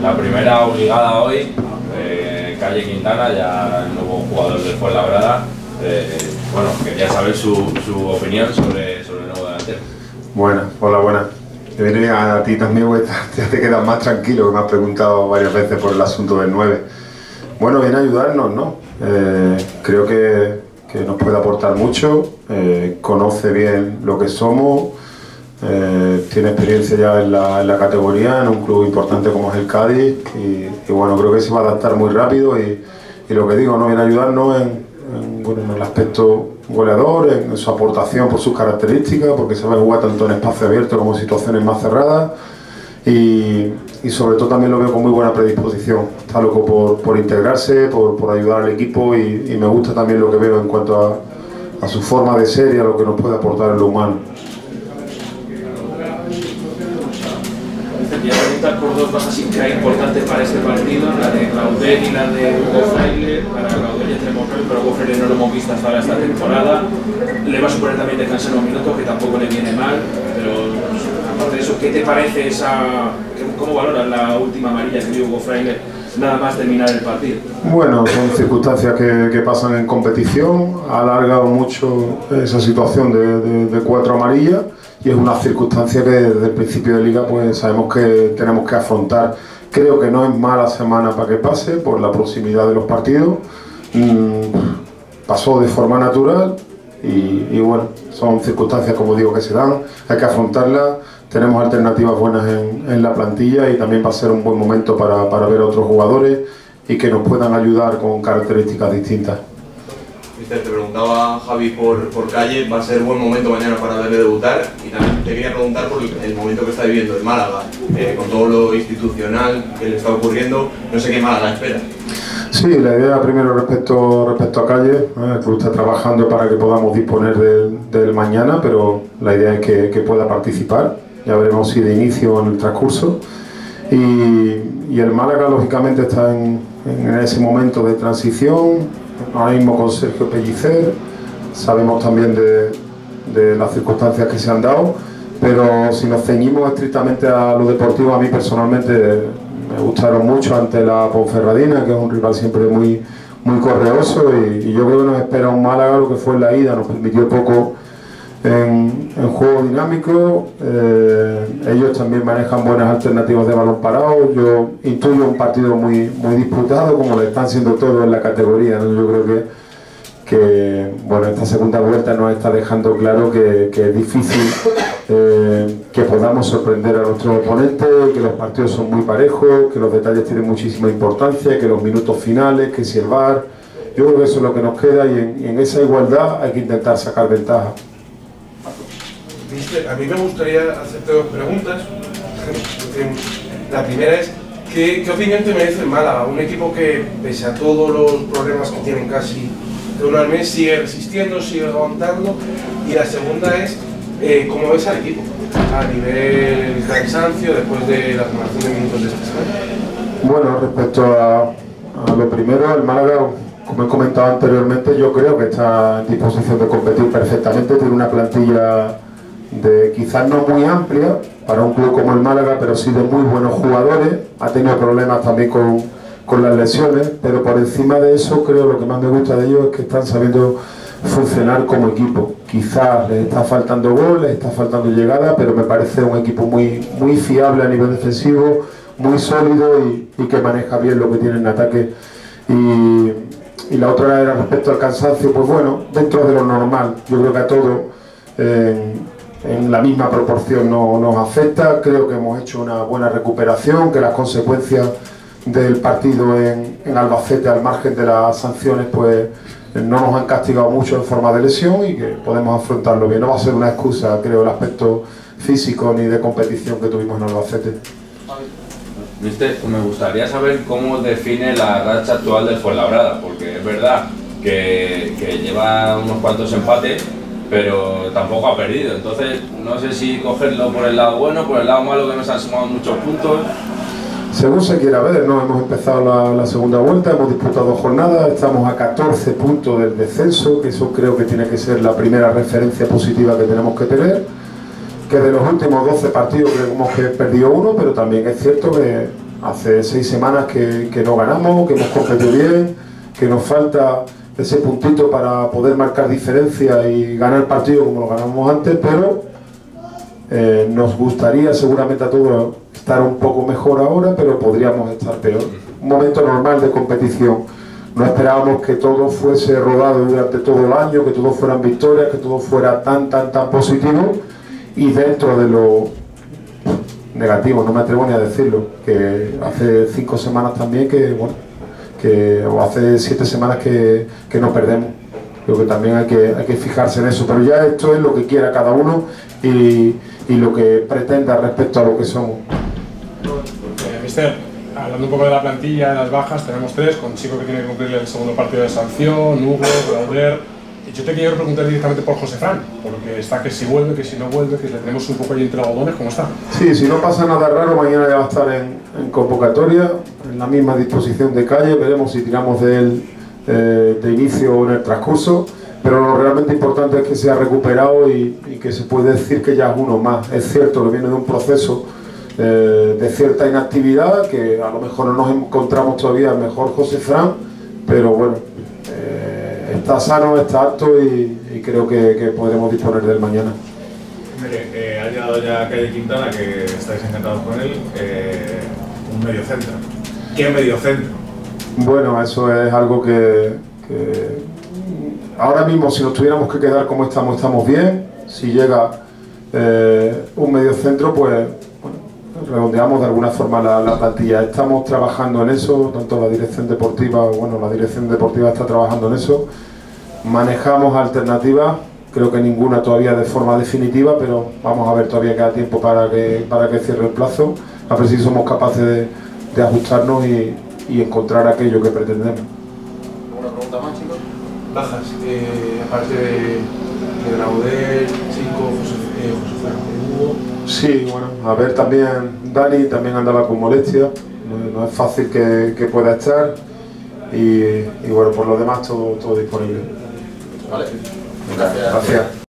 La primera obligada hoy, Calle Quintana, ya el nuevo jugador del Fuenlabrada. Bueno, quería saber su opinión sobre el nuevo delantero. Buenas, hola, buenas. Te viene a ti también, ya te quedas más tranquilo, que me has preguntado varias veces por el asunto del 9. Bueno, viene a ayudarnos, ¿no? Creo que nos puede aportar mucho, conoce bien lo que somos, tiene experiencia ya en la categoría, en un club importante como es el Cádiz, y bueno, creo que se va a adaptar muy rápido y lo que digo, ¿no? Viene a ayudarnos en el aspecto goleador, en su aportación por sus características, porque sabe jugar tanto en espacio abierto como en situaciones más cerradas, y sobre todo también lo veo con muy buena predisposición. Está loco por integrarse, por ayudar al equipo, y me gusta también lo que veo en cuanto a su forma de ser y a lo que nos puede aportar en lo humano. Quería preguntar por dos bajas importantes para este partido, la de Claudel y la de Hugo Fraile. Para Claudel ya tenemos hoy, pero Hugo Fraile no lo hemos visto hasta ahora esta temporada. Le va a suponer también descansar unos minutos, que tampoco le viene mal, pero aparte de eso, ¿qué te parece cómo valoras la última amarilla que dio Hugo Fraile nada más terminar el partido? Bueno, son circunstancias que pasan en competición, ha alargado mucho esa situación de 4 amarillas, y es una circunstancia que desde el principio de liga pues sabemos que tenemos que afrontar. Creo que no es mala semana para que pase por la proximidad de los partidos, pasó de forma natural y bueno, son circunstancias, como digo, que se dan, hay que afrontarlas. Tenemos alternativas buenas en la plantilla, y también va a ser un buen momento para ver a otros jugadores y que nos puedan ayudar con características distintas. Mister, te preguntaba Javi por Calle, va a ser buen momento mañana para verle debutar, y también te quería preguntar por el momento que está viviendo el Málaga, con todo lo institucional que le está ocurriendo, no sé qué Málaga espera. Sí, la idea primero respecto a Calle, el club está trabajando para que podamos disponer del mañana, pero la idea es que pueda participar, ya veremos si de inicio o en el transcurso, y el Málaga lógicamente está en ese momento de transición. Ahora mismo con Sergio Pellicer, sabemos también de las circunstancias que se han dado, pero si nos ceñimos estrictamente a lo deportivo, a mí personalmente me gustaron mucho ante la Ponferradina, que es un rival siempre muy correoso, y yo creo que nos espera un Málaga, lo que fue en la ida, nos permitió poco en juego dinámico. Ellos también manejan buenas alternativas de balón parado. Yo intuyo un partido muy disputado, como lo están siendo todos en la categoría, ¿no? Yo creo que bueno, esta segunda vuelta nos está dejando claro que es difícil que podamos sorprender a nuestros oponentes, que los partidos son muy parejos, que los detalles tienen muchísima importancia, que los minutos finales, que si el VAR. Yo creo que eso es lo que nos queda, y en esa igualdad hay que intentar sacar ventaja. A mí me gustaría hacerte dos preguntas. La primera es, ¿qué opinión te merece el Málaga? Un equipo que, pese a todos los problemas que tienen casi de uno al mes, sigue resistiendo, sigue aguantando. Y la segunda es, ¿cómo ves al equipo a nivel cansancio después de la acumulación de minutos de esta semana? Bueno, respecto a lo primero, el Málaga, como he comentado anteriormente, yo creo que está en disposición de competir perfectamente. Tiene una plantilla quizás no muy amplia para un club como el Málaga, pero sí de muy buenos jugadores. Ha tenido problemas también con las lesiones, pero por encima de eso, creo lo que más me gusta de ellos es que están sabiendo funcionar como equipo. Quizás les está faltando gol, les está faltando llegada, pero me parece un equipo muy fiable a nivel defensivo, muy sólido, y que maneja bien lo que tiene en ataque. Y la otra era respecto al cansancio, pues bueno, dentro de lo normal. Yo creo que a todos en la misma proporción nos afecta. Creo que hemos hecho una buena recuperación, que las consecuencias del partido en Albacete, al margen de las sanciones, pues no nos han castigado mucho en forma de lesión, y que podemos afrontarlo bien. No va a ser una excusa, creo, el aspecto físico ni de competición que tuvimos en Albacete. Mister, me gustaría saber cómo define la racha actual del Fuenlabrada, porque es verdad que lleva unos cuantos empates, pero tampoco ha perdido. Entonces, no sé si cogerlo por el lado bueno, por el lado malo, que nos han sumado muchos puntos. Según se quiera ver, ¿no? Hemos empezado la segunda vuelta, hemos disputado jornadas, estamos a 14 puntos del descenso, que eso creo que tiene que ser la primera referencia positiva que tenemos que tener. Que de los últimos 12 partidos creemos que he perdido uno, pero también es cierto que hace 6 semanas que no ganamos, que hemos competido bien, que nos falta ese puntito para poder marcar diferencia y ganar el partido como lo ganamos antes, pero nos gustaría seguramente a todos estar un poco mejor ahora, pero podríamos estar peor. Un momento normal de competición. No esperábamos que todo fuese rodado durante todo el año, que todo fueran victorias, que todo fuera tan positivo, y dentro de lo negativo, no me atrevo ni a decirlo, que hace 5 semanas también o hace 7 semanas que nos perdemos. Creo que también hay que fijarse en eso, pero ya esto es lo que quiera cada uno y lo que pretenda respecto a lo que somos. Mister, hablando un poco de la plantilla, de las bajas, tenemos 3, con Chico que tiene que cumplir el segundo partido de sanción, Hugo, Clauder. Yo te quiero preguntar directamente por José Fran, porque está que si vuelve, que si no vuelve, que le tenemos un poco ahí entre algodones, ¿cómo está? Sí, si no pasa nada raro, mañana ya va a estar en convocatoria, en la misma disposición de Calle, veremos si tiramos de él de inicio o en el transcurso, pero lo realmente importante es que se ha recuperado y que se puede decir que ya es uno más. Es cierto que viene de un proceso de cierta inactividad, que a lo mejor no nos encontramos todavía el mejor José Fran, pero bueno, está sano, está apto y creo que podremos disponer de él mañana. Mire, ha llegado ya Calle Quintana, que estáis encantados con él, un mediocentro. ¿Qué mediocentro? Bueno, eso es algo que ahora mismo, si nos tuviéramos que quedar como estamos bien. Si llega un mediocentro, pues bueno, redondeamos de alguna forma la plantilla. Estamos trabajando en eso, tanto la dirección deportiva, la dirección deportiva está trabajando en eso. Manejamos alternativas, creo que ninguna todavía de forma definitiva, pero vamos a ver, todavía queda tiempo para que cierre el plazo, a ver si somos capaces de ajustarnos y encontrar aquello que pretendemos. ¿Alguna pregunta más, chicos? Bajas, aparte de Clauder, Chico, José Hugo. Sí, bueno, a ver, también Dani también andaba con molestia, no es fácil que pueda estar y bueno, por lo demás todo disponible. Vale, gracias. Gracias.